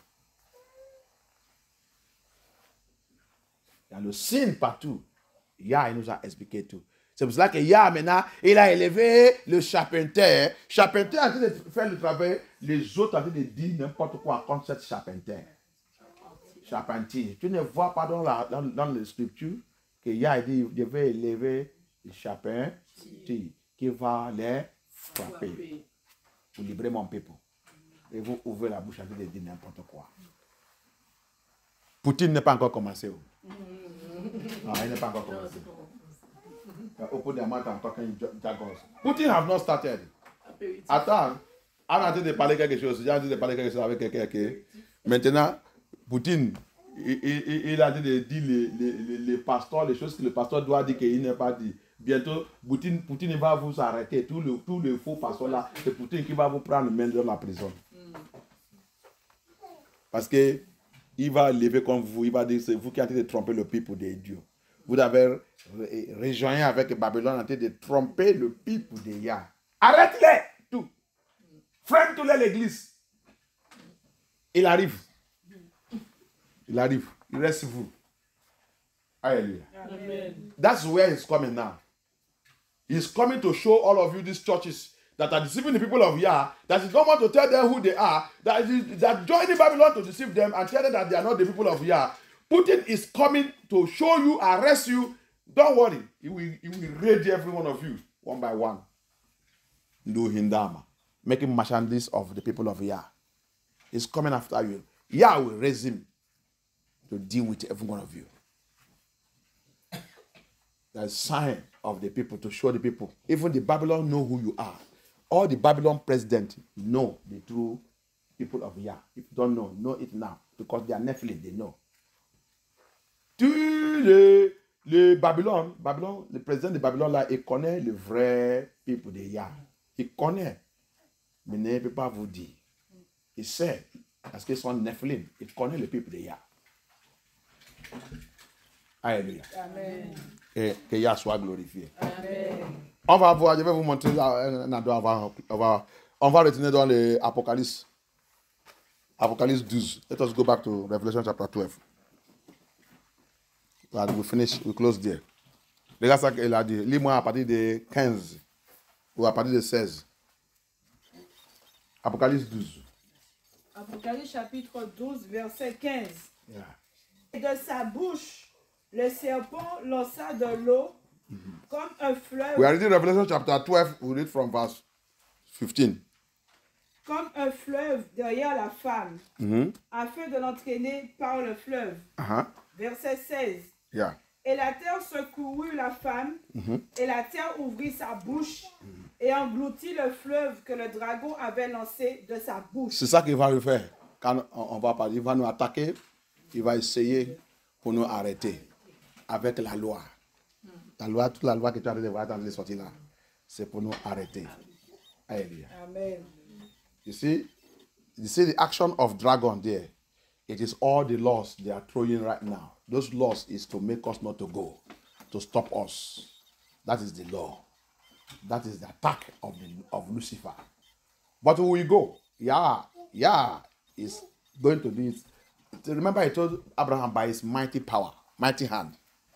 Il y a le signe partout. Yah, il nous a expliqué tout. C'est pour cela que Yah, maintenant, il a élevé le charpentier. Charpentier en train de faire le travail. Les autres en train de dire n'importe quoi contre cette charpentier. Charpentier. Tu ne vois pas dans la dans, dans les scriptures que Yah dit je vais élever le charpentier qui va les frapper pour libérer mon peuple. Et vous ouvrez la bouche en train de dire n'importe quoi. Poutine n'est pas encore commencé. Non, il n'est pas encore commencé. Poutine have not started. Attends, on a entendu de parler quelque chose. J'ai entendu de parler quelque chose avec quelqu'un. Maintenant, Poutine, il, il, il a dit de dire les, les, les, les pasteurs, les choses que le pasteur doit dire qu'il n'a pas dit. Bientôt, Poutine, Poutine va vous arrêter. Tous les, tous les faux pasteurs là, c'est Poutine qui va vous prendre main dans la prison. Parce que il va lever comme vous, il va dire c'est vous qui êtes en train de tromper le peuple de Dieu. Vous avez rejoint avec Babylone en train de tromper le peuple de Yah. Arrête-les, tout. Freine tous les l'église. Il arrive. Il arrive. Il reste vous. Hallelujah. Amen. That's where he's coming now. He's coming to show all of you these churches that are deceiving the people of Yah, that he don't want to tell them who they are, that is that joining Babylon to deceive them and tell them that they are not the people of Yah. Putin is coming to show you, arrest you. Don't worry. He will, he will raid every one of you, one by one. Do hindama. Making merchandise of the people of Yah. He's coming after you. Yah will raise him to deal with every one of you. There's a sign of the people to show the people. Even the Babylon know who you are. All the Babylon president know the true people of Yah. If you don't know, know it now. Because they are Nephilim, they know. Tous les, les Babylone, Babylone, le président de Babylone là, il connaît le vrai people de Yah. Il connaît. Mais il ne peut pas vous dire. il sait, parce qu'ils sont Nephilim, il connaît le peuple de Yah. Alléluia. Amen. Et que Yah soit glorifié. Amen. On va voir, je vais vous montrer, un endroit, on va, on va, on va retourner dans l'Apocalypse. Apocalypse douze. Let us go back to Revelation chapter twelve. And we finish, we close there. Regarde ça qu'il a dit. Lis-moi à partir de quinze ou à partir de seize. Apocalypse douze. Apocalypse chapitre douze, verset quinze. Yeah. Et de sa bouche, le serpent lança de l'eau comme un fleuve, We are reading Revelation chapter twelve. We read from verse fifteen. comme un fleuve derrière la femme, Mm-hmm. afin de l'entraîner par le fleuve. Uh-huh. Verset seize. Yeah. Et la terre secourut la femme, Mm-hmm. et la terre ouvrit sa bouche, et engloutit le fleuve que le dragon avait lancé de sa bouche. C'est ça qu'il va le faire. Quand on, on va parler, il va nous attaquer. Il va essayer pour nous arrêter avec la loi. La loi, toute la loi que tu as de voir dans les sorties là, c'est pour nous arrêter. Alléluia. Amen. You see, you see the action of dragon there. It is all the laws they are throwing right now. Those laws is to make us not to go, to stop us. That is the law. That is the attack of the, of Lucifer. But we will go. Yeah, yeah, is going to do it. Remember, he told Abraham by his mighty power, mighty hand.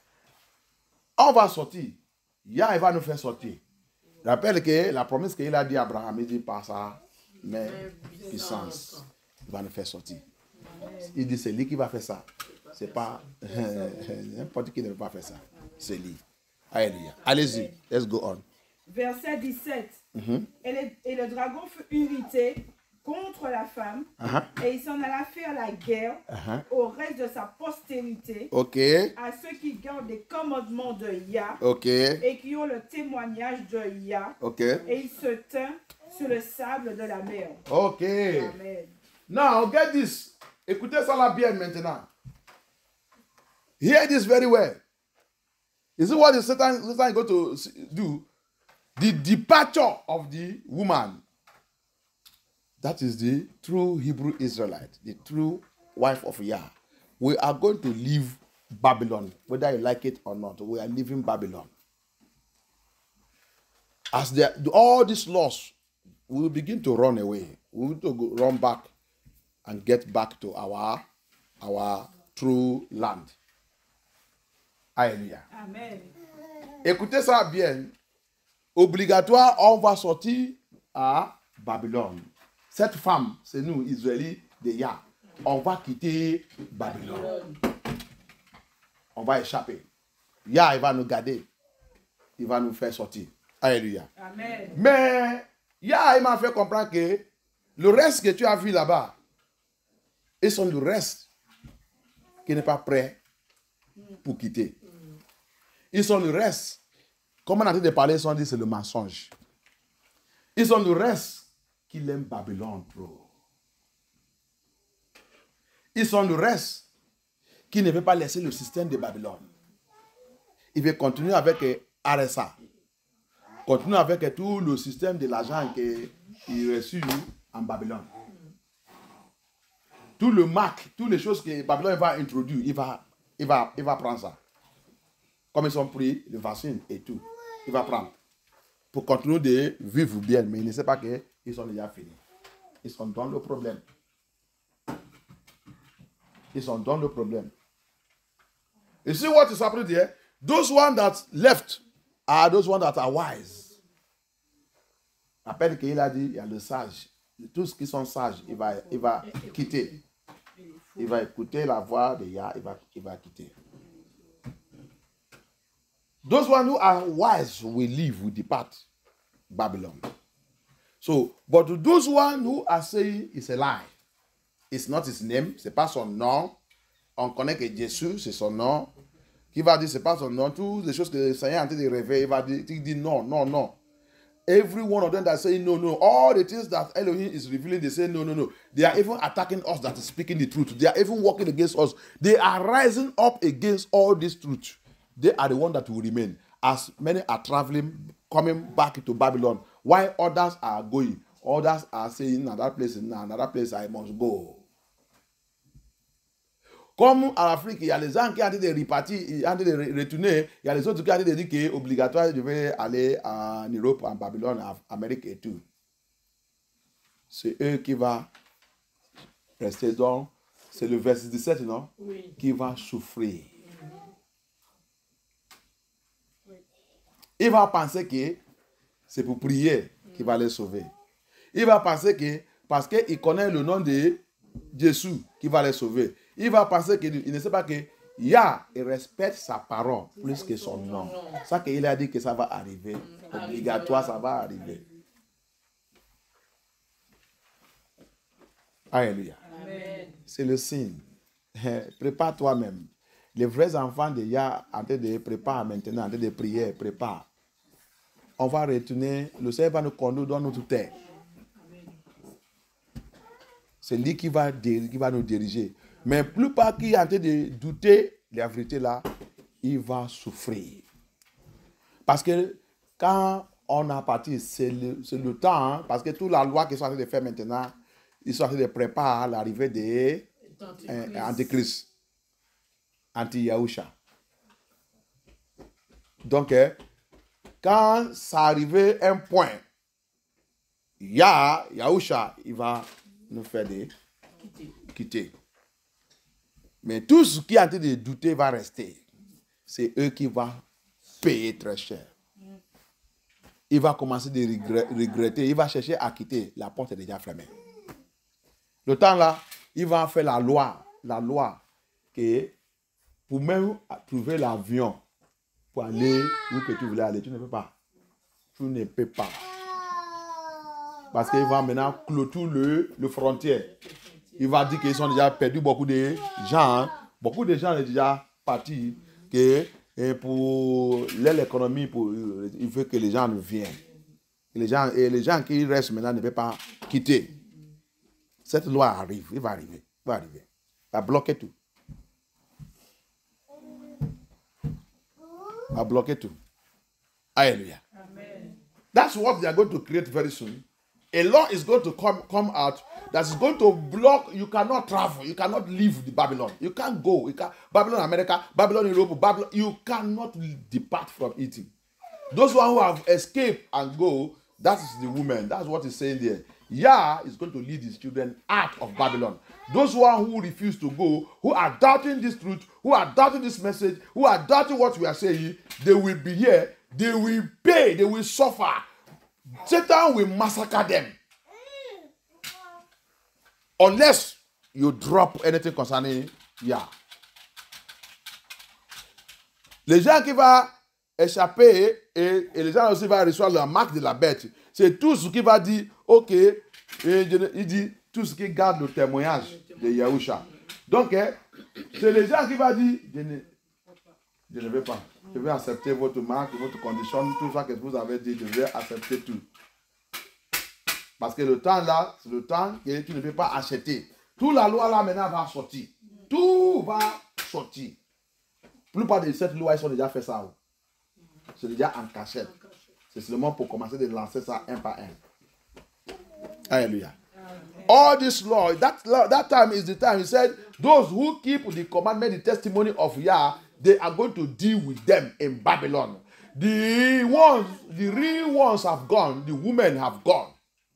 On va sortir. Yah, il va nous faire sortir. Rappelle que la promesse qu'il a dit à Abraham, il dit par sa mais puissance, il va nous faire sortir. Il dit c'est lui qui va faire ça. C'est pas n'importe qui ne peut pas faire ça. C'est lui. Alléluia. Allez-y. Let's go on. Verset dix-sept. Mhm. Et, le, et le dragon fut irrité contre la femme, Uh-huh. et il s'en alla faire la guerre Uh-huh. au reste de sa postérité, Ok. à ceux qui gardent les commandements de Yah Ok. et qui ont le témoignage de Yah, Ok. et il se tint sur le sable de la mer. Ok. Amen. Now get this. Écoutez ça là bien maintenant. Hear this very well. You see what the Satan, Satan is going to do? The departure of the woman. That is the true Hebrew Israelite, the true wife of Yah. We are going to leave Babylon, whether you like it or not. We are leaving Babylon. As the, all these laws, we will begin to run away. We will to go, run back and get back to our, our true land. Alléluia. Amen. Écoutez ça bien. Obligatoire, on va sortir à Babylone. Cette femme, c'est nous, Israélites de Yah. On va quitter Babylone. On va échapper. Yah, il va nous garder. Il va nous faire sortir. Alléluia. Amen. Mais Yah, il m'a fait comprendre que le reste que tu as vu là-bas, ils sont le reste qui n'est pas prêt pour quitter. Ils sont le reste. Comme on a dit de parler, ils sont dit c'est le mensonge. Ils sont le reste qui aiment Babylone, bro. Ils sont le reste qui ne veut pas laisser le système de Babylone. Il veut continuer avec R S A. Continuer avec tout le système de l'argent qu'il a reçu en Babylone. Tout le marque, toutes les choses que Babylone va introduire, il va, il va, il va prendre ça. Comme ils ont pris le vaccin et tout, il va prendre. Pour continuer de vivre bien, mais il ne sait pas qu'ils sont déjà finis. Ils sont dans le problème. Ils sont dans le problème. You see what is happening there? Those ones that left are those ones that are wise. À peine qu'il a dit, il y a le sage. Tous qui sont sages, il va, il va quitter. Il va écouter la voix de Yah, il va, il va quitter. Those ones who are wise will leave, will depart Babylon. So, but those ones who are saying it's a lie, it's not his name, c'est pas son nom. On connaît que Jésus, c'est son nom. Qui va dire c'est pas son nom, toutes les choses que le Seigneur est en train de révéler, il va dire, il dit non, non, non. Every one of them that say no, no, all the things that Elohim is revealing, they say no, no, no. They are even attacking us that is speaking the truth. They are even working against us. They are rising up against all this truth. They are the ones that will remain. As many are traveling, coming back to Babylon, while others are going. Others are saying, in another place, in another place, I must go. Comme en Afrique, il y a les gens qui ont été répartis, ont été retournés, il y a les autres qui ont été dit que c'est obligatoire de aller en Europe, en Babylone, en Amérique et tout. C'est eux qui vont rester dans. C'est le verset dix-sept, non? Oui. Qui va souffrir. Oui. Il va penser que c'est pour prier qu'il va les sauver. Il va penser que parce qu'il connaît le nom de Jésus qui va les sauver. Il va penser qu'il ne sait pas que Yah respecte sa parole plus que son nom. Ça qu'il a dit que ça va arriver. Obligatoire, ça va arriver. Alléluia. C'est le signe. Prépare toi-même. Les vrais enfants de Yah en train de préparer maintenant, en train de prier, prépare. On va retourner, le Seigneur va nous conduire dans notre terre. C'est lui qui va, qui va nous diriger. Mais plus pas qui est en train de douter de la vérité là, il va souffrir. Parce que quand on a parti, c'est le, le temps, hein, parce que toute la loi qu'ils sont en train de faire maintenant, ils sont en train de préparer l'arrivée des antichrist, anti-Yahusha. Donc, quand ça arrivait un point, Yah, Yahusha, il va nous faire des quitter. quitter. Mais tout ce qui est en train de douter va rester. C'est eux qui vont payer très cher. Il va commencer à regretter, il va chercher à quitter. La porte est déjà fermée. Le temps là, il va faire la loi, la loi, que pour même trouver l'avion, pour aller où que tu voulais aller, tu ne peux pas. Tu ne peux pas. Parce qu'il va maintenant clôturer le, le frontière. Il va dire qu'ils ont déjà perdu beaucoup de gens. Hein. Beaucoup de gens sont déjà partis. Que, et pour l'économie, pour, il veut que les gens viennent. Et les gens, et les gens qui restent maintenant ne peuvent pas quitter. Cette loi arrive, il va arriver, il va arriver. Il va bloquer tout. Il va bloquer tout. Alléluia. Amen. That's what they are going to create very soon. A law is going to come, come out that is going to block. You cannot travel. You cannot leave the Babylon. You can't go. You can't, Babylon, America, Babylon, Europe, Babylon. You cannot depart from it. Those who have escaped and go, that is the woman. That's what he's saying there. Yah is going to lead his children out of Babylon. Those one who refuse to go, who are doubting this truth, who are doubting this message, who are doubting what we are saying, they will be here. They will pay. They will suffer. Satan will massacre them. Unless you drop anything concerning Yah. Les gens qui vont échapper et, et les gens aussi vont recevoir la marque de la bête. C'est tout ce qui va dire, ok, et il dit tout ce qui garde le témoignage de Yahusha. Donc, c'est les gens qui vont dire, je ne, je ne vais pas. Je vais accepter votre marque, votre condition, tout ça que vous avez dit, je vais accepter tout. Parce que le temps là, c'est le temps que tu ne peux pas acheter. Toute la loi là maintenant va sortir. Tout va sortir. La plupart de cette loi, ils ont déjà fait ça. C'est déjà en cachette. C'est seulement pour commencer de lancer ça un par un. Alléluia. All this law, that, that time is the time he said, those who keep the commandment, the testimony of Yah, they are going to deal with them in Babylon. The ones, the real ones have gone, the women have gone.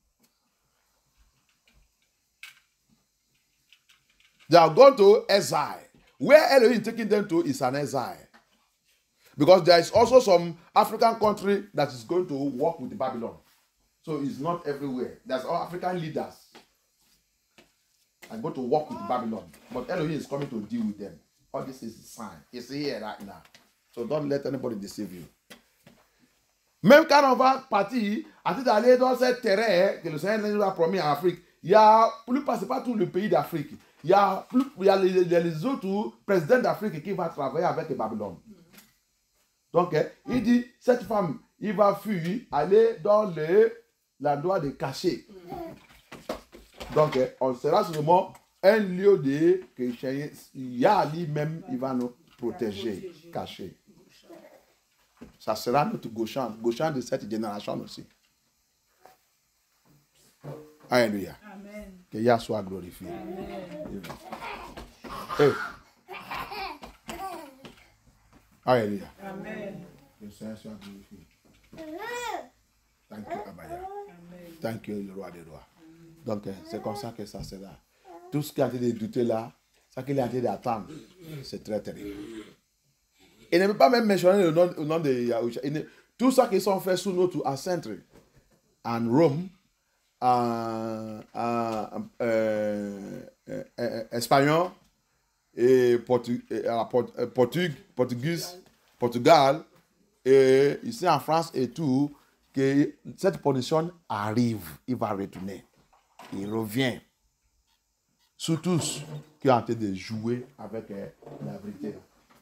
They are going to exile. Where Elohim taking them to is an exile. Because there is also some African country that is going to work with the Babylon. So it's not everywhere. There's all African leaders are going to work with Babylon. But Elohim is coming to deal with them. All this is a sign. It's here right now. So don't let anybody deceive you. Même quand on va partir, à titre d'aller dans cette terre que le Seigneur nous a promis en Afrique, il y a plus pas, c'est pas tout le pays d'Afrique. Il y a, plus, il y a les, les autres présidents d'Afrique qui vont travailler avec Babylone. Donc, il dit, cette femme, il va fuir, aller dans l'endroit de caché. Donc, on sera seulement un lieu de que il y a lui-même, il va nous protéger, cacher. Ça sera notre Goshen, Goshen de cette génération aussi. Alléluia. Amen. Que Yah soit glorifié. Amen. Hey. Alléluia. Amen. Que le Seigneur soit glorifié. Thank you, Abaya. Amen. Thank you, le roi des rois. Donc, euh, c'est comme ça que ça sera. Tout ce qui a été de douter là, ça qu'il a été d'attendre, c'est très terrible. Il ne peut pas même mentionner le nom, le nom de Yahusha. Il ne- Tout ça qu'ils sont faits sous notre ancêtre en Rome, en, en, euh, euh, euh, espagnol et Portu, et à la Port- euh, Portug- Portugais, Portugal et ici en France et tout, que cette position arrive, il va retourner. Il revient. Sur tous qui ont en train de jouer avec euh, la vérité.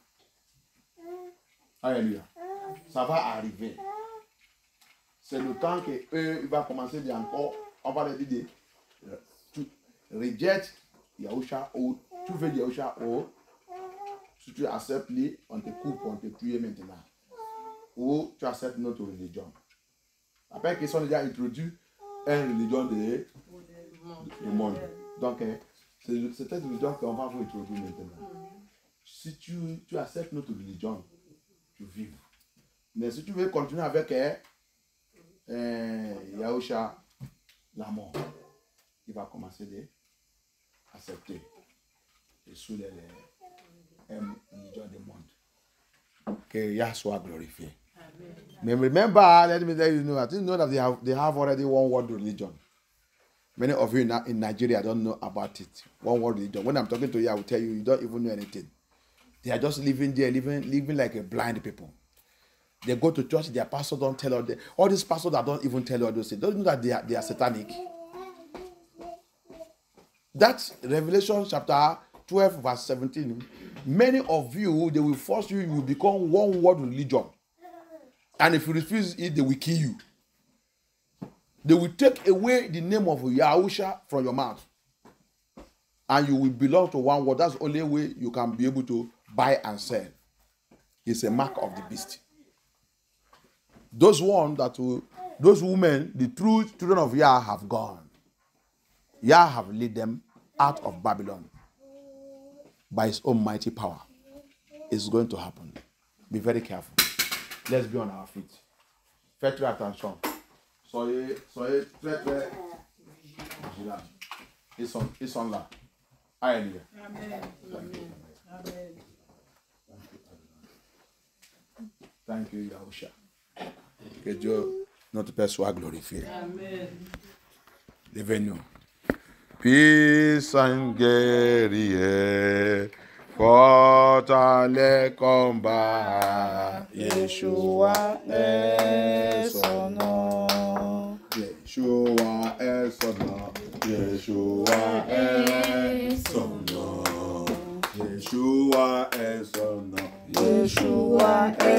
Alléluia. Ça va arriver. C'est le temps que eux, il va commencer de encore, on va leur dire, de, tu rejettes Yahusha ou tu veux Yahusha ou si tu acceptes lui, on te coupe, on te tue maintenant. Ou tu acceptes notre religion. Après qu'ils sont déjà introduits une religion de, du monde. Donc, euh, c'est c'est cette religion qu'on va vous introduire maintenant. Si tu, tu acceptes notre religion, tu vis. Mais si tu veux continuer avec euh, euh, Yahusha, la mort, il va commencer à accepter et sous les religions du monde. Que Yah soit glorifié. Mais remember, let me tell you, know, I think you know that they have, they have already one world religion. Many of you in, in Nigeria don't know about it. One world religion. When I'm talking to you, I will tell you, you don't even know anything. They are just living there, living, living like a blind people. They go to church, their pastor don't tell all the, all these pastors that don't even tell all those things. Don't you know that they are, they are satanic? That's Revelation chapter twelve, verse seventeen. Many of you, they will force you, you will become one world religion. And if you refuse it, they will kill you. They will take away the name of Yahusha from your mouth. And you will belong to one world. That's the only way you can be able to buy and sell. It's a mark of the beast. Those ones that will, those women, the true children of Yah have gone. Yah have led them out of Babylon by his own mighty power. It's going to happen. Be very careful. Let's be on our feet. Faites très attention. Soyez, soyez très très vigilants. Ils sont, ils sont là. Alléluia. Amen. Amen. Amen. Thank you, Yahusha. Que Dieu, notre Père, soit glorifié. Amen. Levez-nous. Puissant guerrier, fort dans les combats, Yeshua est son nom. Yeshua est son nom. Yeshua est son nom. Yeshua est son nom. Yeshua est